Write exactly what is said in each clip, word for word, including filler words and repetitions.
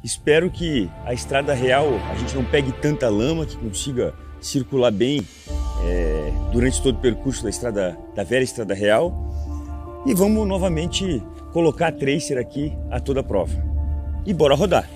Espero que a estrada real a gente não pegue tanta lama, que consiga circular bem é, durante todo o percurso da estrada, da velha estrada real. E vamos novamente colocar a Tracer aqui a toda prova. E bora rodar!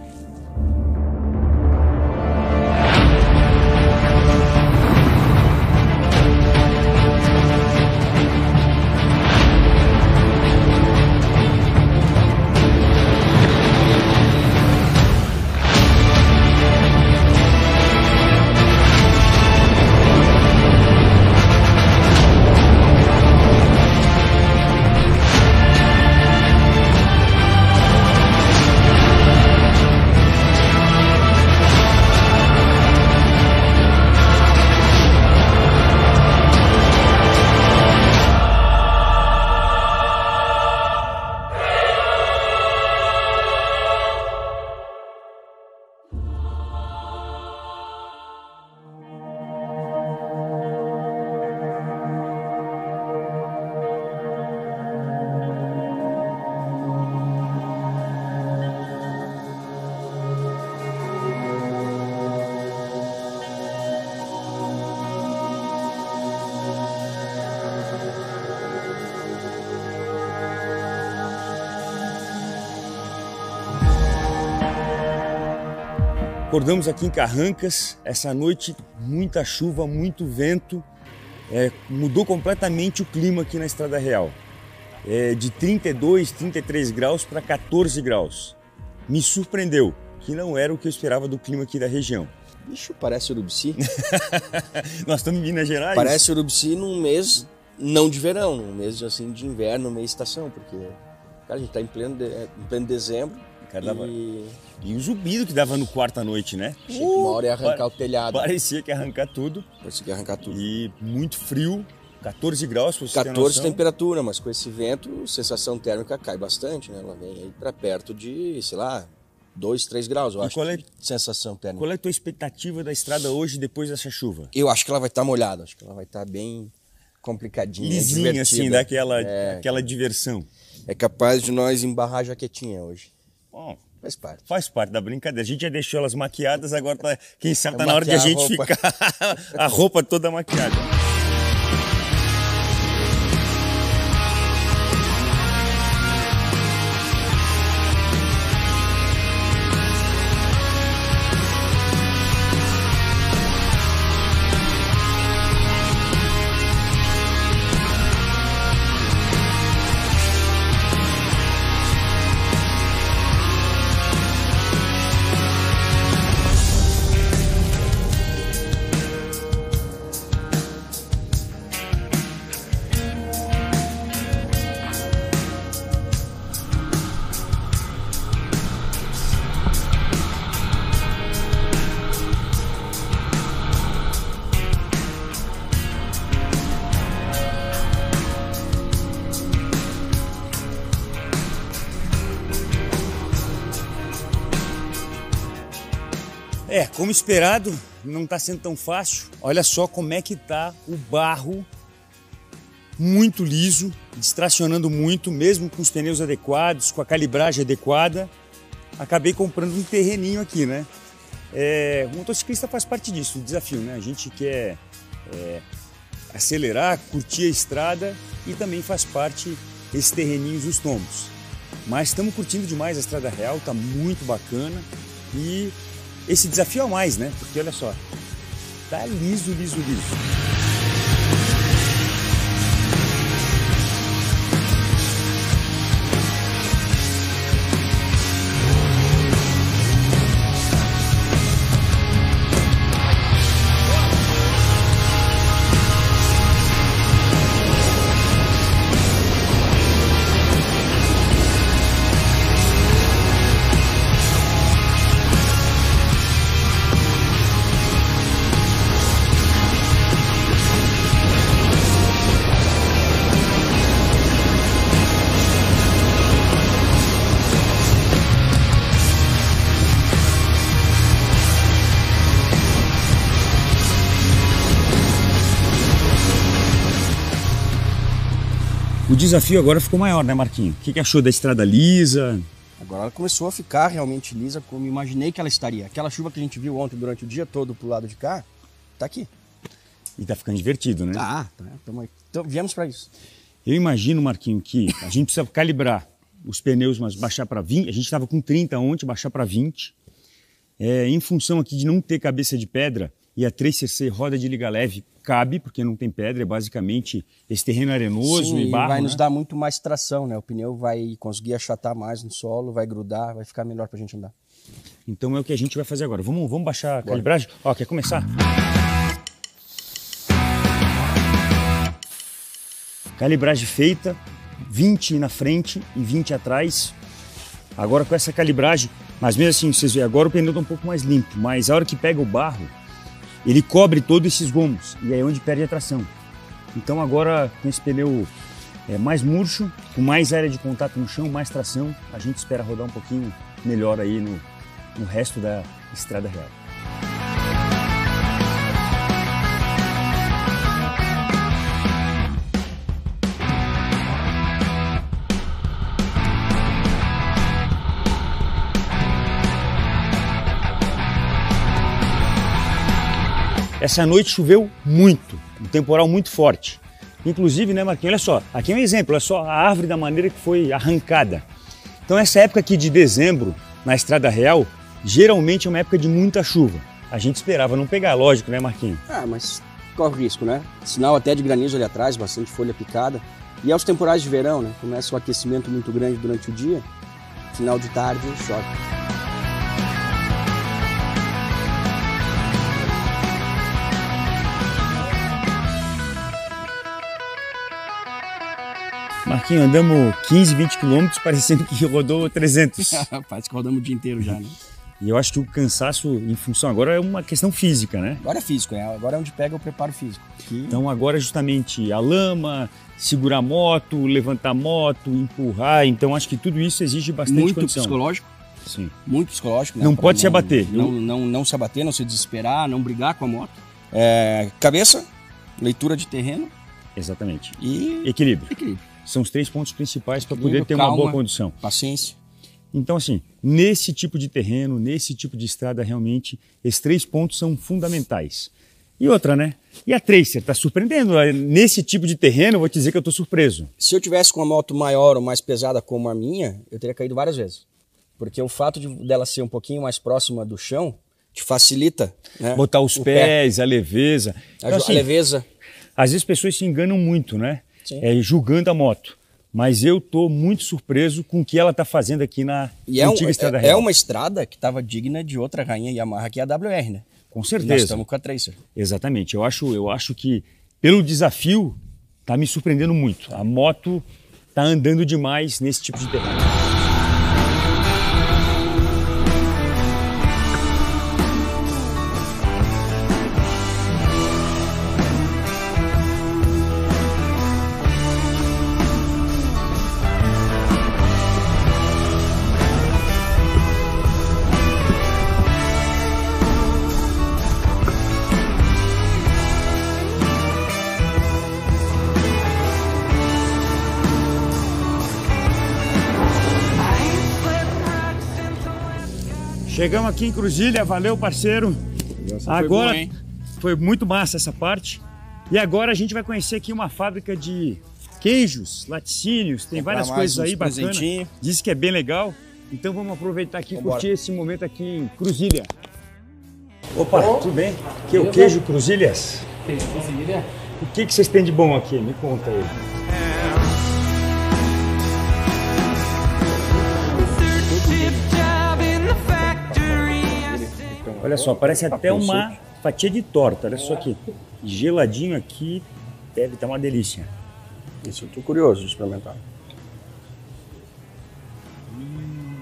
Acordamos aqui em Carrancas, essa noite muita chuva, muito vento, é, mudou completamente o clima aqui na Estrada Real. É, de trinta e dois, trinta e três graus para quatorze graus. Me surpreendeu, que não era o que eu esperava do clima aqui da região. Bicho, parece Urubici. Nós estamos em Minas Gerais. Parece Urubici num mês não de verão, num mês assim, de inverno, meio estação, porque cara, a gente está em pleno, de, em pleno dezembro. Cara, dava... e... e o zumbido que dava no quarto à noite, né? Uh, uma hora ia arrancar pare... o telhado. Parecia que ia arrancar tudo. Parecia que ia arrancar tudo. E muito frio, quatorze graus, pra você ter quatorze noção. temperatura, mas com esse vento, a sensação térmica cai bastante, né? Ela vem aí pra perto de, sei lá, dois, três graus, eu e acho. Qual é... sensação térmica. Qual é a tua expectativa da estrada hoje, depois dessa chuva? Eu acho que ela vai estar molhada, acho que ela vai estar bem complicadinha, lisinha, divertida. assim, daquela é... aquela diversão. É capaz de nós embarrar a jaquetinha hoje. Bom, faz parte. Faz parte da brincadeira. A gente já deixou elas maquiadas, agora tá, quem sabe tá na hora de a gente a ficar a roupa toda maquiada. É, como esperado, não está sendo tão fácil. Olha só como é que está o barro, muito liso, distracionando muito, mesmo com os pneus adequados, com a calibragem adequada. Acabei comprando um terreninho aqui, né? É, o motociclista faz parte disso, o desafio, né? A gente quer é, acelerar, curtir a estrada e também faz parte esses terreninhos nos tombos. Mas estamos curtindo demais a Estrada Real, tá muito bacana e esse desafio a mais, né? Porque olha só, tá liso, liso, liso. O desafio agora ficou maior, né, Marquinho? O que achou da estrada lisa? Agora ela começou a ficar realmente lisa como imaginei que ela estaria. Aquela chuva que a gente viu ontem durante o dia todo pro lado de cá, tá aqui. E tá ficando divertido, né? Tá, tá. Tamo aí. Então, viemos para isso. Eu imagino, Marquinho, que a gente precisa calibrar os pneus, mas baixar para vinte. A gente estava com trinta ontem, baixar para vinte. É, em função aqui de não ter cabeça de pedra e a três C C roda de liga leve cabe, porque não tem pedra, é basicamente esse terreno arenoso. Sim, e barro, vai né? nos dar muito mais tração, né? O pneu vai conseguir achatar mais no solo, vai grudar, vai ficar melhor pra gente andar. Então é o que a gente vai fazer agora. Vamos, vamos baixar a Bora. calibragem? Ó, quer começar? Calibragem feita, vinte na frente e vinte atrás. Agora com essa calibragem, mas mesmo assim, vocês veem, agora o pneu está um pouco mais limpo, mas a hora que pega o barro, ele cobre todos esses gomos e aí é onde perde a tração. Então agora com esse pneu é, mais murcho, com mais área de contato no chão, mais tração, a gente espera rodar um pouquinho melhor aí no, no resto da estrada real. Essa noite choveu muito, um temporal muito forte. Inclusive, né, Marquinhos, olha só, aqui é um exemplo, olha só a árvore da maneira que foi arrancada. Então essa época aqui de dezembro, na Estrada Real, geralmente é uma época de muita chuva. A gente esperava não pegar, lógico, né, Marquinhos? Ah, mas corre risco, né? Sinal até de granizo ali atrás, bastante folha picada. E aos temporais de verão, né? Começa um aquecimento muito grande durante o dia, final de tarde chove. Marquinhos, andamos quinze, vinte quilômetros, parecendo que rodou trezentos. Parece que rodamos o dia inteiro já, né? E eu acho que o cansaço, em função agora, é uma questão física, né? Agora é físico, é. Agora é onde pega o preparo físico. Que... Então agora é justamente a lama, segurar a moto, levantar a moto, empurrar. Então acho que tudo isso exige bastante Muito condição. psicológico. Sim. Muito psicológico. Né? Não pra pode não, se abater. Não, não, não se abater, não se desesperar, não brigar com a moto. É, cabeça, leitura de terreno. Exatamente. E equilíbrio. Equilíbrio. São os três pontos principais para poder ter calma, uma boa condição. Paciência. Então, assim, nesse tipo de terreno, nesse tipo de estrada, realmente, esses três pontos são fundamentais. E outra, né? E a Tracer, tá surpreendendo? Nesse tipo de terreno, eu vou te dizer que eu tô surpreso. Se eu tivesse com uma moto maior ou mais pesada como a minha, eu teria caído várias vezes. Porque o fato de dela ser um pouquinho mais próxima do chão, te facilita, né? Botar os pés, pé. a leveza. A, então, assim, a leveza. Às vezes as pessoas se enganam muito, né? É, julgando a moto. Mas eu estou muito surpreso com o que ela está fazendo aqui na e antiga é um, Estrada é, Real. É uma estrada que estava digna de outra rainha Yamaha, que é a W R, né? Com certeza. E nós estamos com a Tracer. Exatamente. Eu acho, eu acho que, pelo desafio, está me surpreendendo muito. A moto está andando demais nesse tipo de terreno. Chegamos aqui em Cruzília, valeu parceiro. Nossa, agora foi, bom, foi muito massa essa parte. E agora a gente vai conhecer aqui uma fábrica de queijos, laticínios, tem várias coisas aí bacanas. Diz que é bem legal. Então vamos aproveitar aqui e curtir esse momento aqui em Cruzília. Opa, oh, tudo bem? Aqui é o queijo Cruzílias. Queijo Cruzília. O que, que vocês têm de bom aqui? Me conta aí. Olha só, parece até uma fatia de torta, olha só aqui. Geladinho aqui, deve estar uma delícia. Isso eu tô curioso de experimentar. Hum.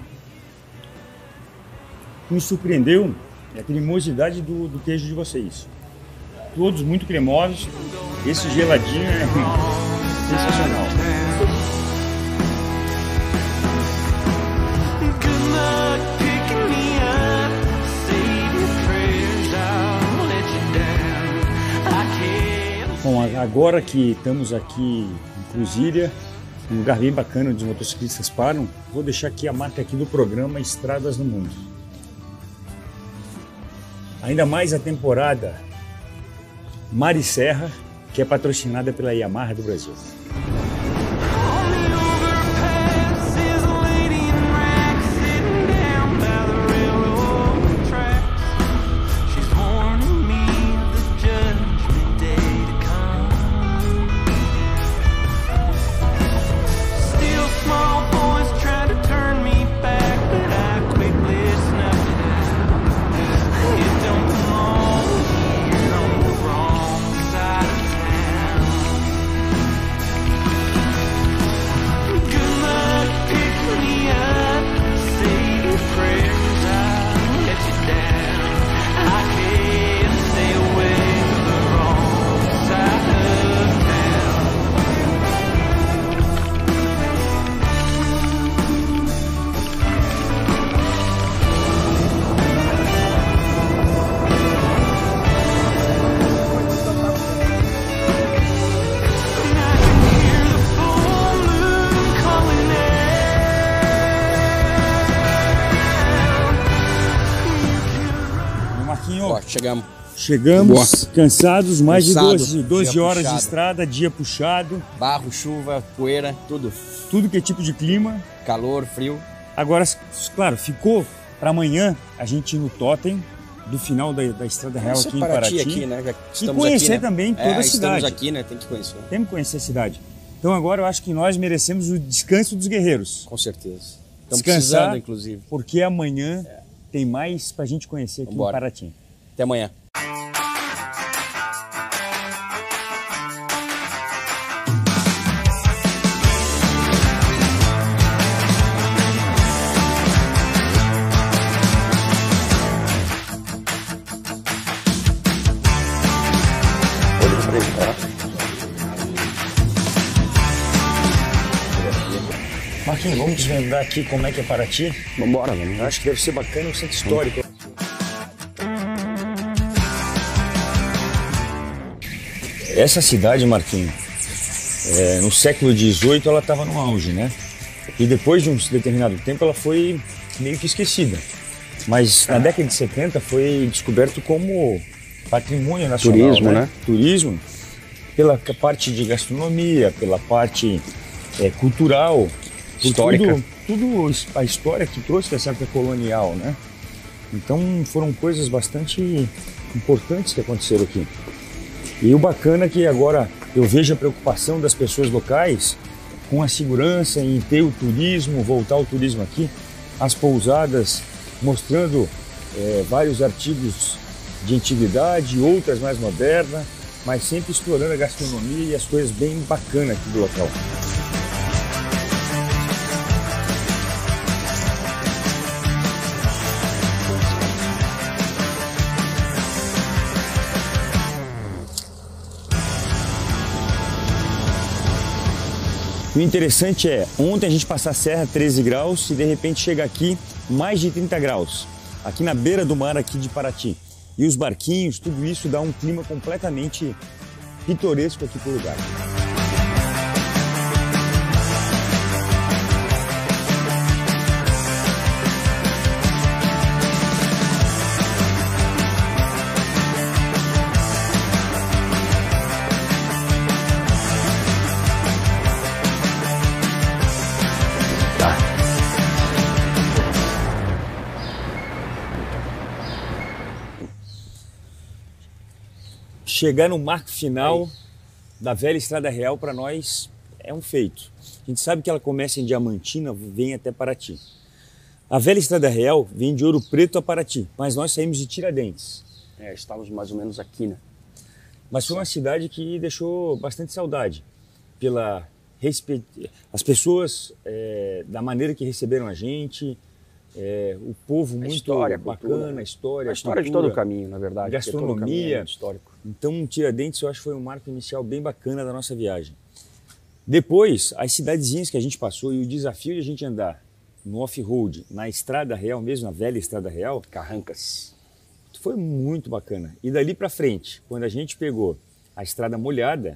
Me surpreendeu a cremosidade do, do queijo de vocês. Todos muito cremosos. Esse geladinho é sensacional. Bom, agora que estamos aqui em Cruzília, Um lugar bem bacana onde os motociclistas param. Vou deixar aqui a marca aqui do programa Estradas no Mundo. Ainda mais a temporada Mar e Serra, que é patrocinada pela Yamaha do Brasil. Ó, chegamos. Chegamos Boa. cansados, mais Cansado, de doze horas puxado. de estrada, dia puxado. Barro, chuva, poeira, tudo. Tudo que é tipo de clima. Calor, frio. Agora, claro, ficou para amanhã a gente ir no Totem do final da, da Estrada Real aqui em Paraty. Aqui, né? Já e conhecer aqui, né? também toda é, a cidade. Estamos aqui, né? Tem que conhecer. Temos que conhecer a cidade. Então agora eu acho que nós merecemos o descanso dos guerreiros. Com certeza. Estamos Descansar, precisando, inclusive. Porque amanhã é. tem mais para a gente conhecer aqui Vambora. em Paraty. Até amanhã. Marquinhos, vamos desvendar aqui como é que é Paraty? Vambora, vamos. Eu acho que deve ser bacana, um centro histórico. Essa cidade, Marquinhos, é, no século dezoito ela estava no auge, né? E depois de um determinado tempo ela foi meio que esquecida. Mas na década de setenta foi descoberto como patrimônio nacional. Turismo, né? né? Turismo, pela parte de gastronomia, pela parte é, cultural, histórica. Tudo, tudo a história que trouxe dessa época colonial, né? Então foram coisas bastante importantes que aconteceram aqui. E o bacana é que agora eu vejo a preocupação das pessoas locais com a segurança em ter o turismo, voltar o turismo aqui, as pousadas mostrando é, vários artigos de antiguidade, outras mais modernas, mas sempre explorando a gastronomia e as coisas bem bacanas aqui do local. O interessante é, ontem a gente passou a serra treze graus e de repente chega aqui mais de trinta graus, aqui na beira do mar aqui de Paraty. E os barquinhos, tudo isso dá um clima completamente pitoresco aqui pro lugar. Chegar no marco final da velha Estrada Real para nós é um feito. A gente sabe que ela começa em Diamantina, vem até Paraty. A velha Estrada Real vem de Ouro Preto a Paraty, mas nós saímos de Tiradentes. É, estávamos mais ou menos aqui, né? Mas foi uma cidade que deixou bastante saudade pela respe... as pessoas, é, da maneira que receberam a gente. É, o povo muito história, bacana, cultura, a história, a história cultura, de todo o caminho, na verdade. Gastronomia, é histórico. Então Tiradentes eu acho que foi um marco inicial bem bacana da nossa viagem. Depois, as cidadezinhas que a gente passou e o desafio de a gente andar no off-road, na Estrada Real mesmo, na velha Estrada Real, Carrancas, foi muito bacana. E dali para frente, quando a gente pegou a Estrada Molhada,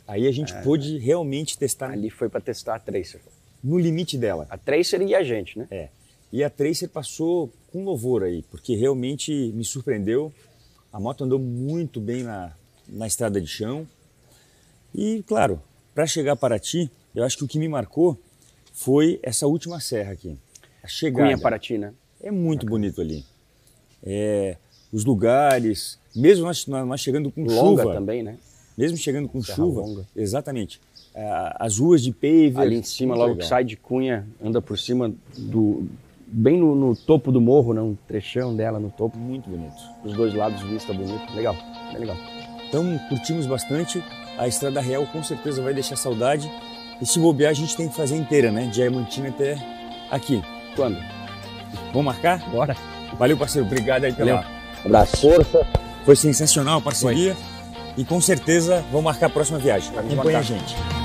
Aí a gente é. pôde realmente testar. Ali foi para testar a Tracer. No limite dela. A Tracer e a gente, né? É. E a Tracer passou com louvor aí, porque realmente me surpreendeu. A moto andou muito bem na, na estrada de chão. E, claro, para chegar a Paraty, eu acho que o que me marcou foi essa última serra aqui. A chegada. Cunha Paraty, né? É muito Bacana. bonito ali. É, os lugares, mesmo nós, nós chegando com Longa chuva. também, né? Mesmo chegando com Serra chuva. Longa. Exatamente. As ruas de paver. Ali em cima, logo legal. que sai de Cunha, anda por cima do... Bem no, no topo do morro, né? Um trechão dela no topo. Muito bonito. Os dois lados, vista bonito. Legal, bem legal. Então, curtimos bastante. A Estrada Real com certeza vai deixar saudade. E se bobear, a gente tem que fazer inteira, né? De Diamantina até aqui. Quando? Vamos marcar? Bora. Valeu, parceiro. Obrigado aí pela abraço. força. Foi sensacional a parceria. Foi. E com certeza vamos marcar a próxima viagem. Acompanha a gente.